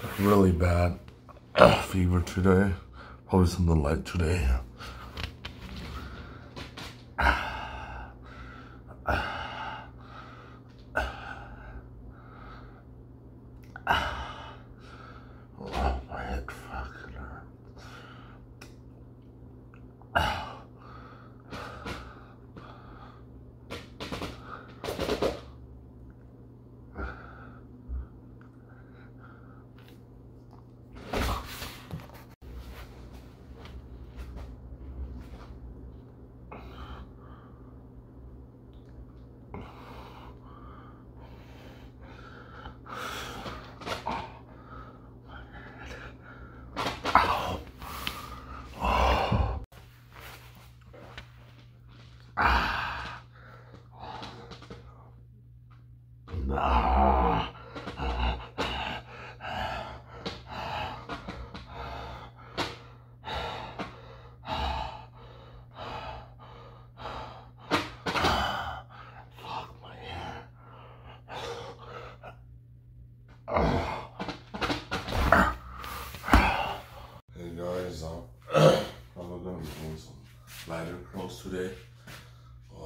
really bad fever today. Probably something light today. Oh, my head fucking hurt. Ah. Fuck my hair. Hey guys, I'm gonna be doing some ladder curls today. Oh.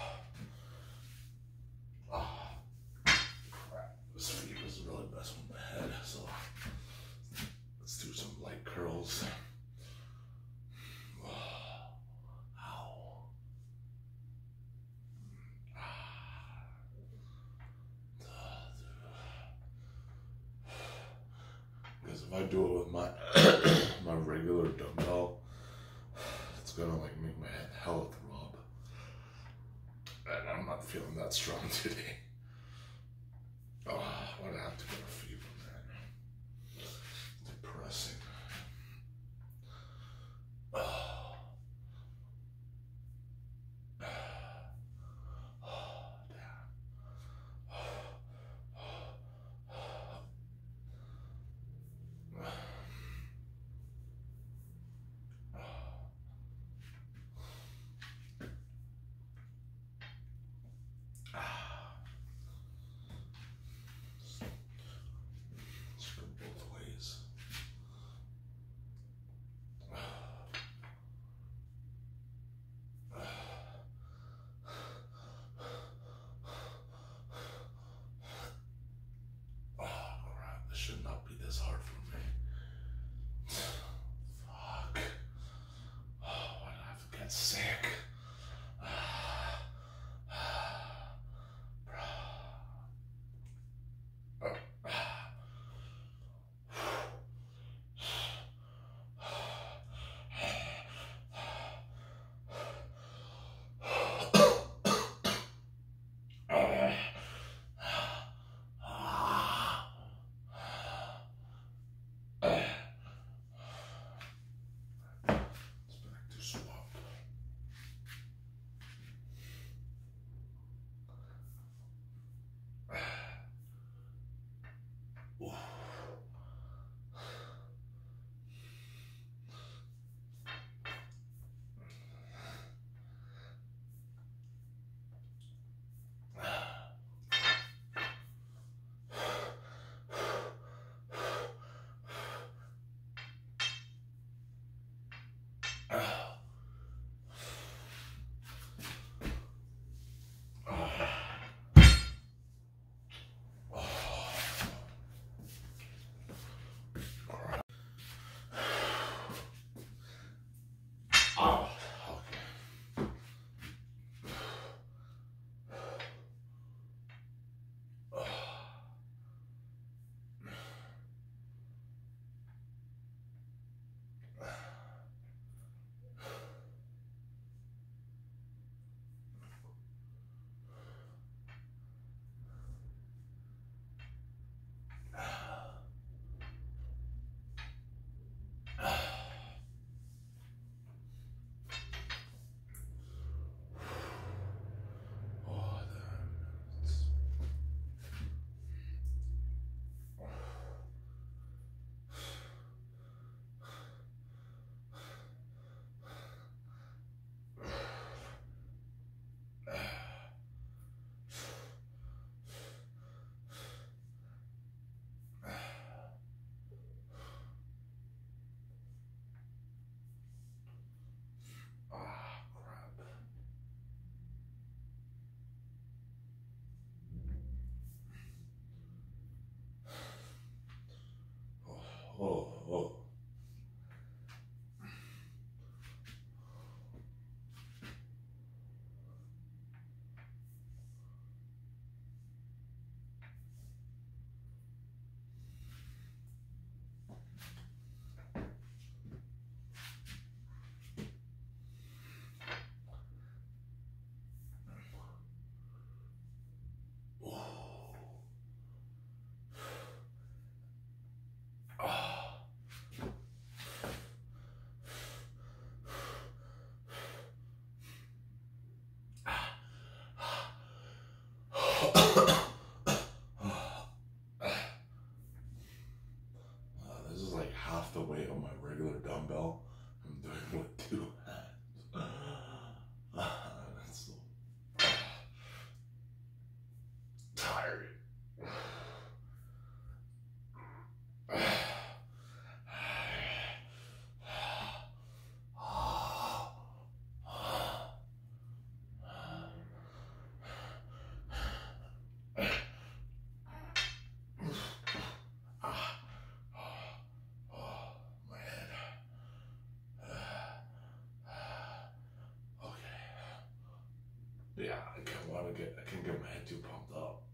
Oh. Crap. This fever is really messing with my head, so let's do some light curls. Ow. Because if I do it with my my regular dumbbell, it's gonna like make my head hella throb. And I'm not feeling that strong today. Oh, why'd I have to get a fever, man? Depressing. Oh. Oh, damn. Let's go both ways. Oh, crap. This should not be this hard for me. Fuck. Oh, why did I have to get sick? It's back to swap. oh. This is like half the weight of my regular dumbbell. I'm doing with 2 hands. That's so tiring. My head. Okay. Yeah, I can get my head too pumped up.